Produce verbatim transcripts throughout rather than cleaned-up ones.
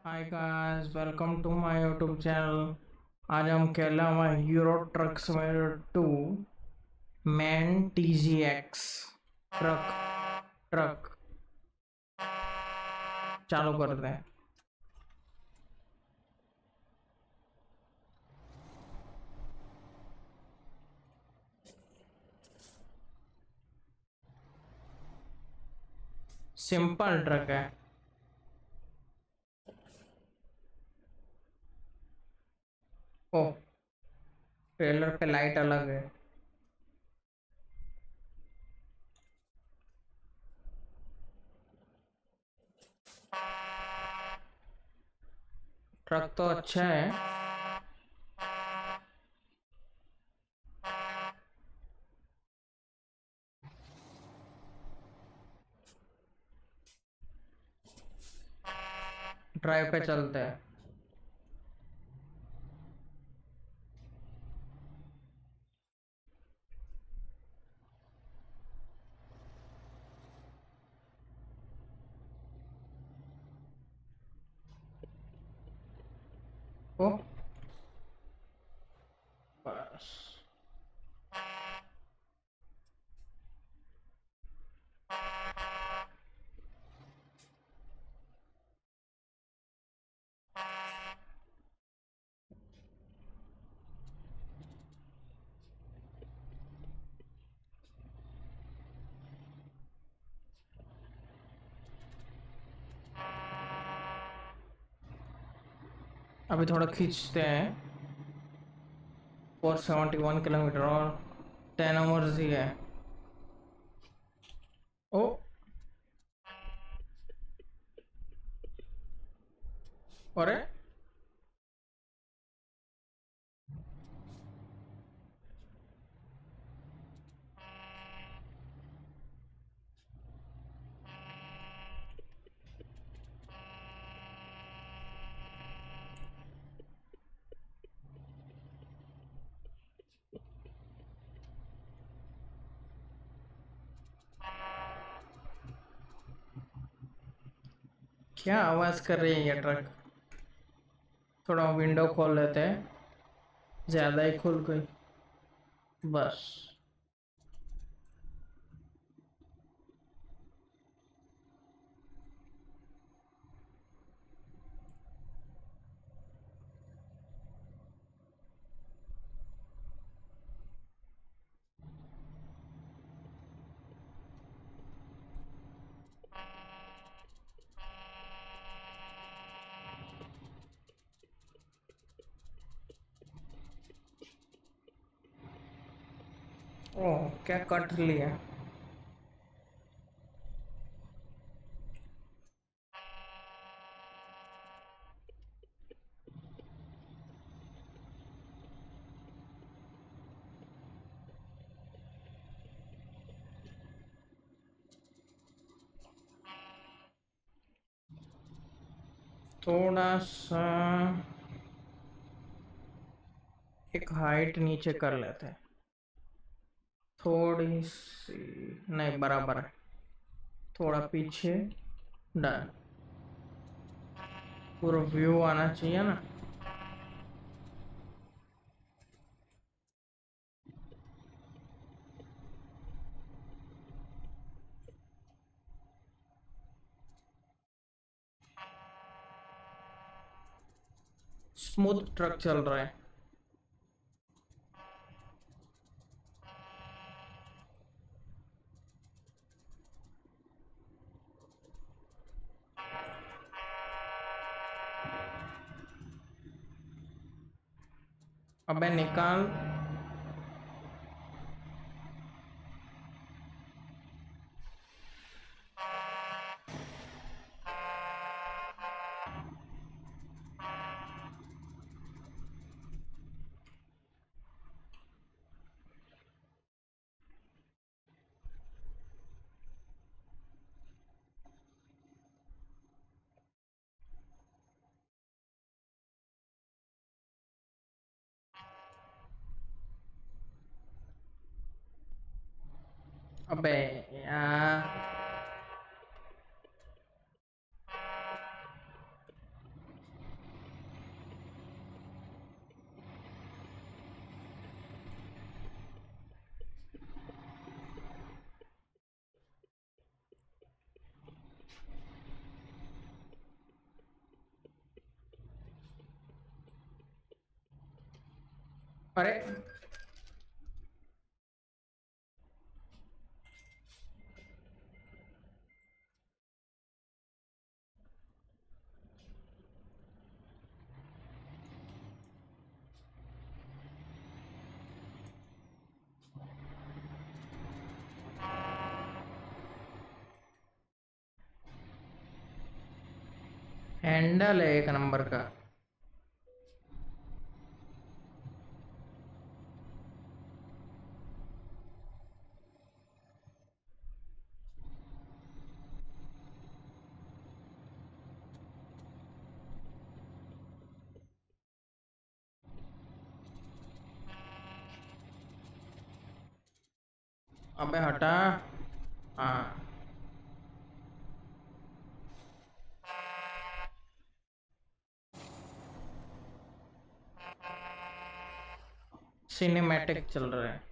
Hi guys, welcome to my YouTube channel. आज हम खेल रहे हैं Euro truck simulator two man T G X. Truck truck चालू करते हैं। सिंपल ट्रक है। ओह, ट्रेलर पे लाइट अलग है। ट्रक तो अच्छा है। ड्राइव पे चलते हैं। ओह, बस। अभी थोड़ा खींचते हैं। फोर सेवेंटी वन किलोमीटर और टेन आवर्स ही है। ओ, अरे क्या आवाज कर रही है ये ट्रक। थोड़ा विंडो खोल लेते हैं। ज्यादा ही खुल गई। बस। ओह, क्या कट लिया। थोड़ा सा एक हाइट नीचे कर लेते हैं। थोड़ी सी नहीं, बराबर है। थोड़ा पीछे। डन। पूरा व्यू आना चाहिए ना। स्मूथ ट्रक चल रहा है। अबे निकाल। अबे यार। अरे हैंडल है एक नंबर का। अबे हटा। हाँ, सिनेमैटिक चल रहा है।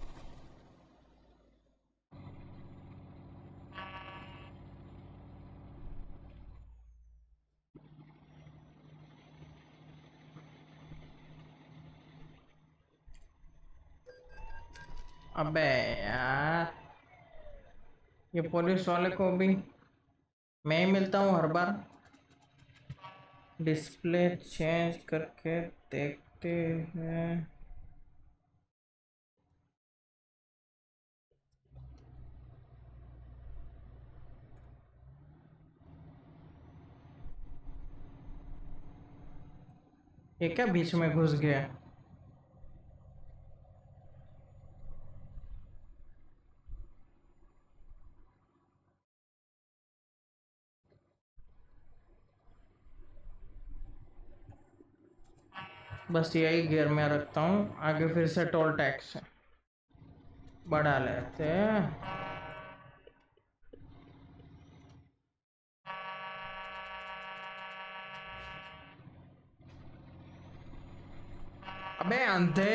अबे यार, ये पुलिस वाले को भी मैं ही मिलता हूँ हर बार। डिस्प्ले चेंज करके देखते हैं। ये क्या बीच में घुस गया? बस यही गियर में रखता हूँ, आगे फिर से टोल टैक्स बढ़ा लेते हैं। अबे अंधे,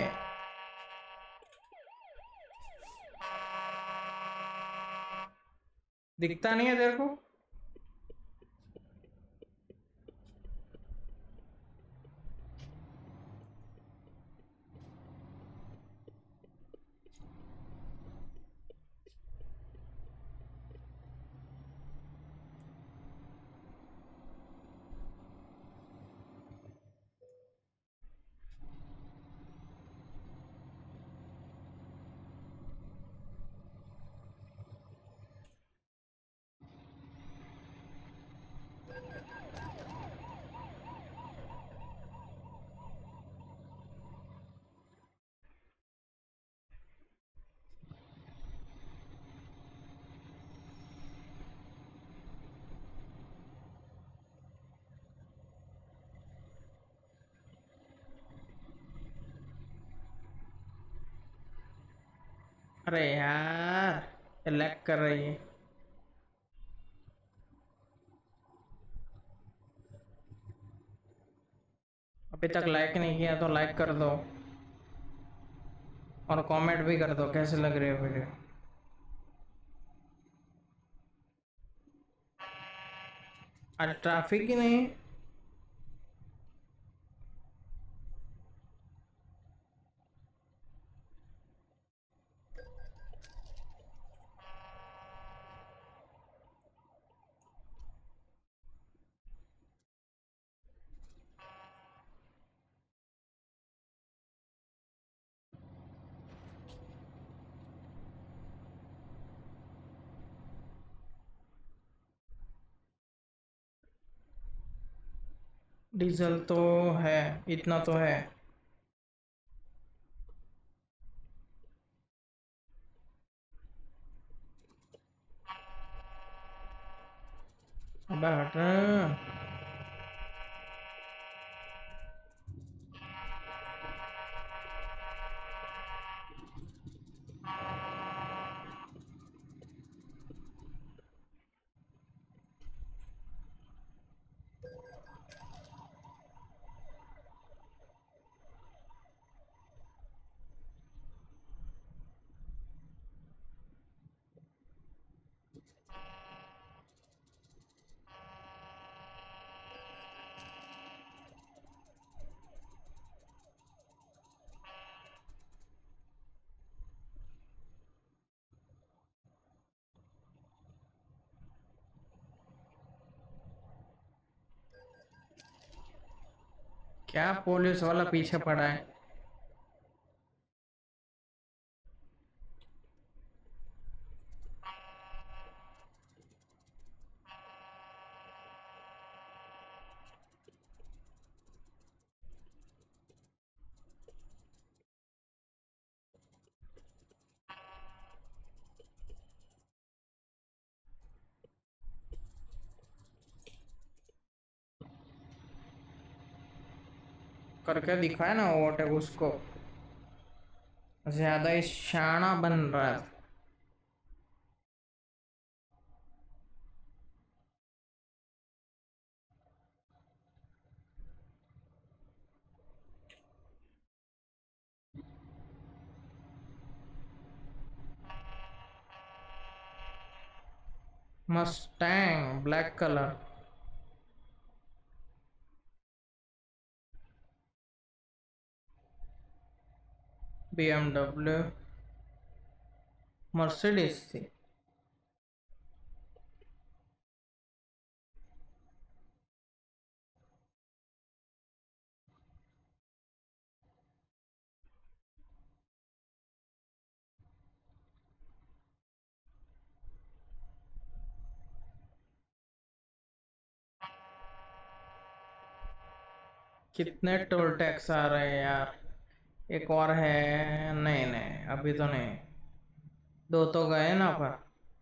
दिखता नहीं है तेरे को? अरे यार, ये लैग कर रही है। अभी तक लाइक नहीं किया तो लाइक कर दो, और कमेंट भी कर दो कैसे लग रही है वीडियो। आज ट्रैफिक ही नहीं। डीजल तो है, इतना तो है। अबे हट। क्या पुलिस वाला पीछे पड़ा है? करके दिखाया ना वो अटैक उसको। ज्यादा ही शाना बन रहा है। Mustang black colour. BMW. Mercedes थी। कितने टोल टैक्स आ रहे हैं यार? एक और है। नहीं नहीं, अभी तो नहीं। दो तो गए ना पर।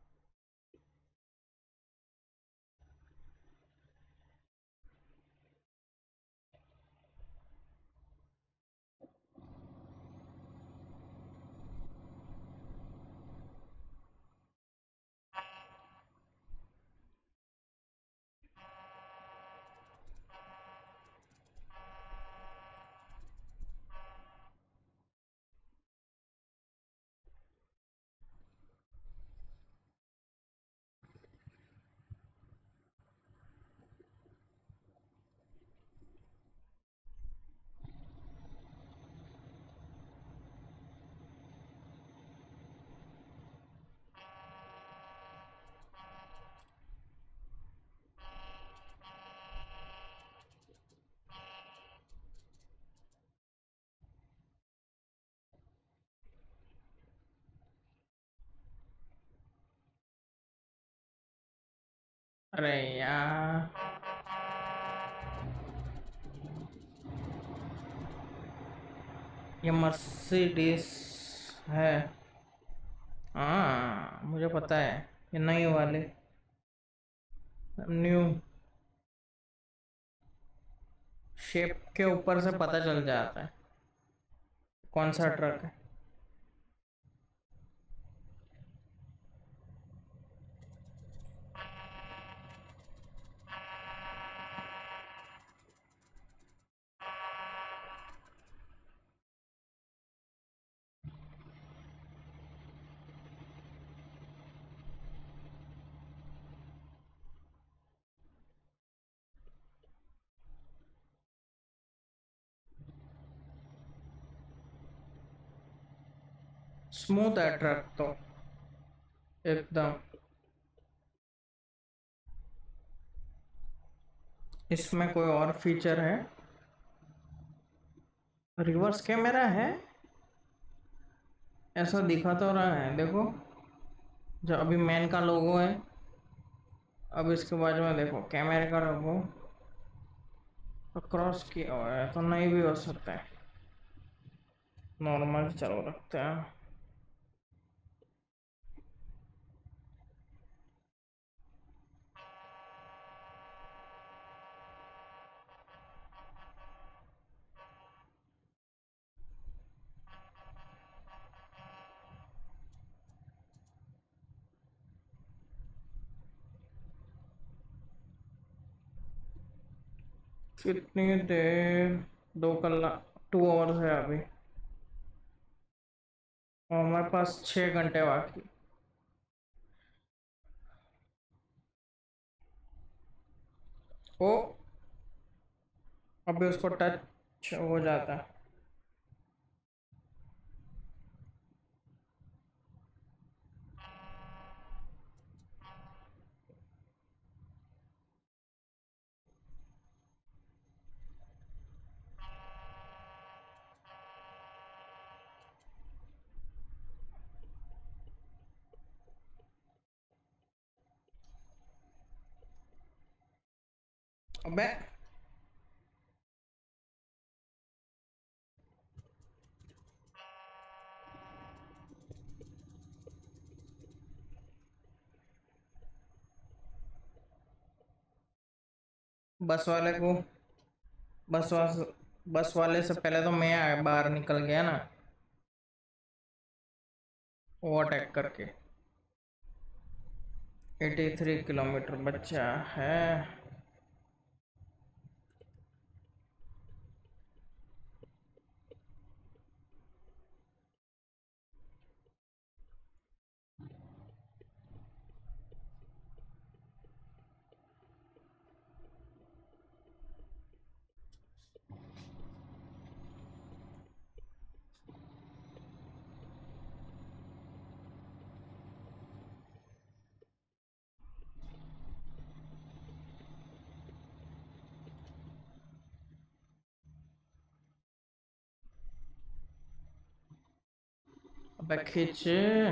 अरे यार, ये मर्सिडीज है। हाँ मुझे पता है। ये नई वाले। न्यू शेप के ऊपर से पता चल जाता है कौन सा ट्रक है। स्मूथ है ट्रक तो एकदम। इसमें कोई और फीचर है? रिवर्स कैमरा है? ऐसा दिखा तो रहा है, देखो। जो अभी मैन का लोगो है। अब इसके बाजू में देखो कैमरे का लोगो। तो क्रॉस किया हुआ है तो नहीं भी हो सकता है। नॉर्मल चलो रखते हैं। कितनी देर? दो कलाक, टू आवर्स है अभी। और हमारे पास छः घंटे बाकी। ओ, अभी उसको टच हो जाता है। अबे बस वाले को बस वास बस वाले से पहले तो मैं आ- बाहर निकल गया ना, ओवरटेक करके। तिरासी किलोमीटर बच्चा है। अबे खींच।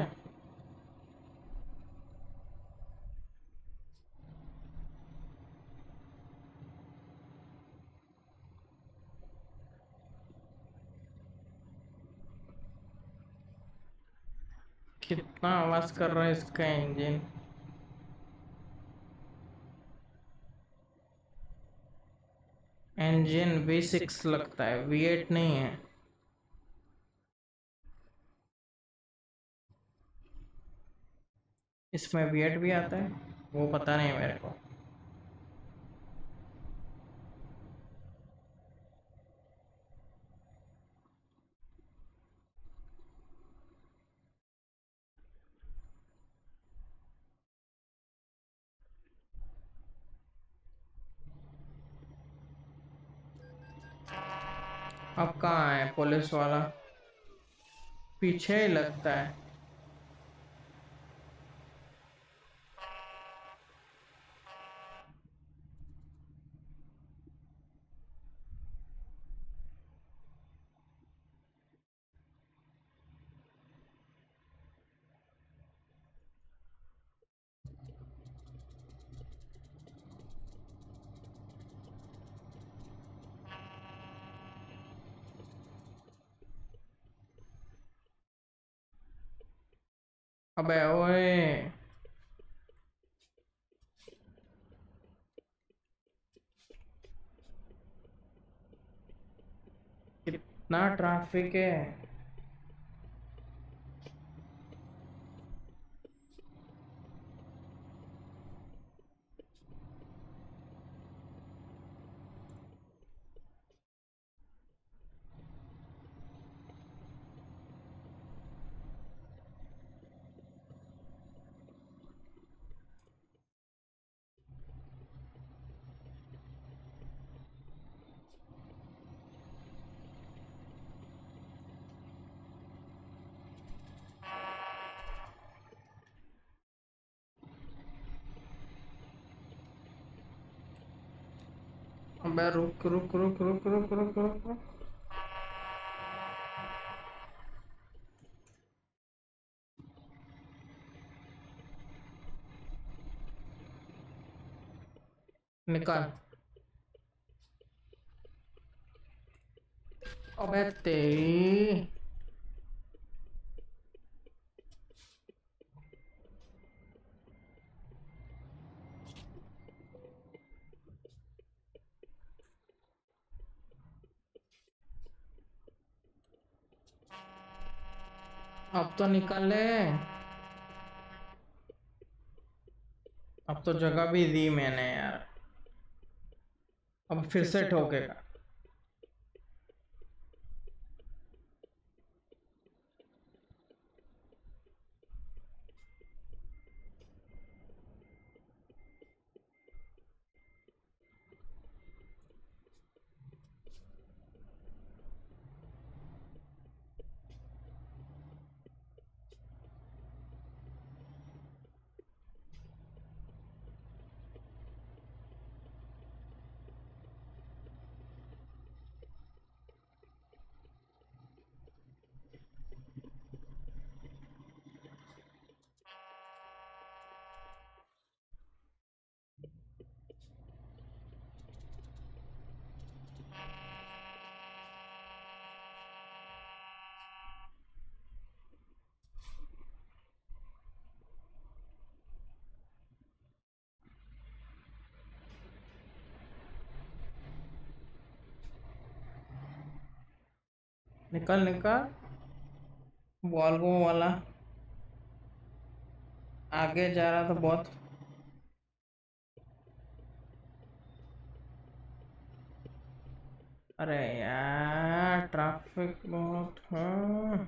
कितना आवाज कर रहा है इसका इंजन। इंजन वी सिक्स लगता है, वी एट नहीं है। इसमें वी एट भी आता है, वो पता नहीं मेरे को। अब कहाँ है पुलिस वाला? पीछे ही लगता है। अबे ओए, कितना ट्रैफिक है। अबे रुक रुक रुक रुक रुक रुक रुक रुक। निकाल। अबे तेरी। अब तो निकल ले। अब तो जगह भी दी मैंने यार। अब फिर से ठोकेगा। निकल निकल, वॉल्वो वाला आगे जा रहा था बहुत। अरे यार ट्रैफिक बहुत है।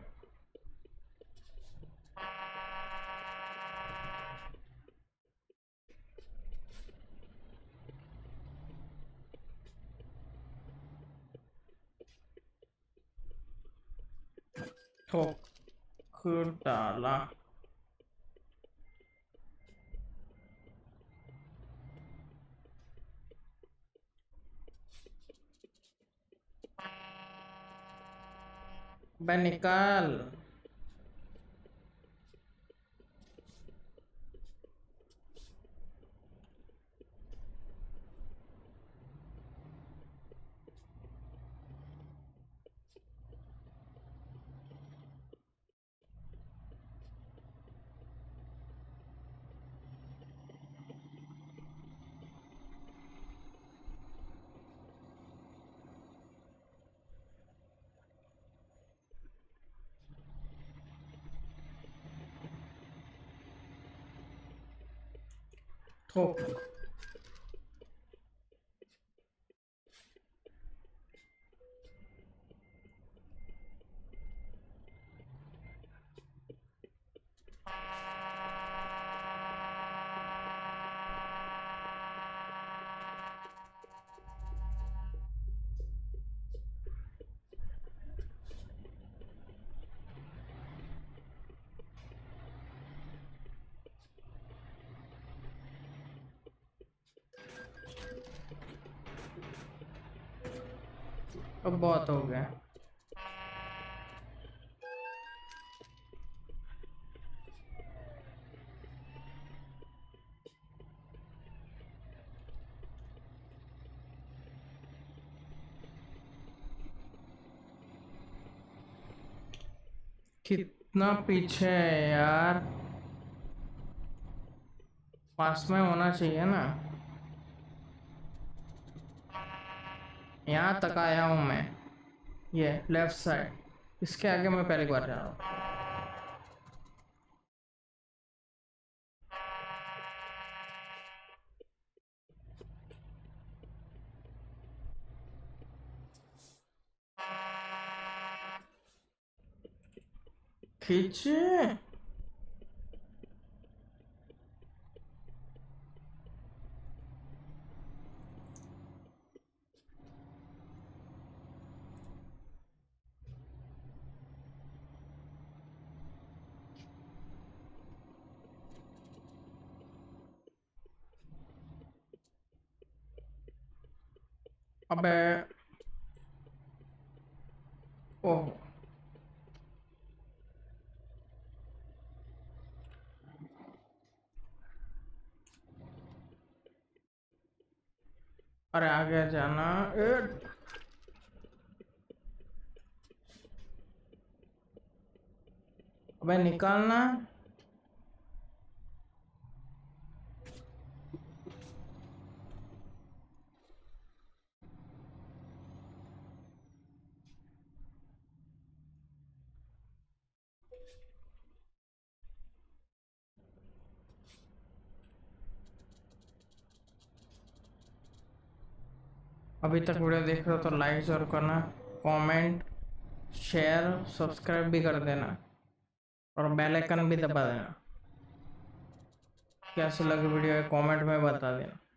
ठोक डाला। बे निकाल। ठोक। अब बहुत हो गया। कितना पीछे है यार, पास में होना चाहिए ना। यहाँ तक आया हूँ मैं, ये लेफ्ट साइड, इसके आगे मैं पहली बार जा रहा हूँ। खींचे। अबे ओह, अरे आगे जाना। ए अबे निकालना। अभी तक वीडियो देख रहे हो तो लाइक जरूर करना, कमेंट, शेयर, सब्सक्राइब भी कर देना और बेल आइकन भी दबा देना। कैसी लगी वीडियो कमेंट में बता देना।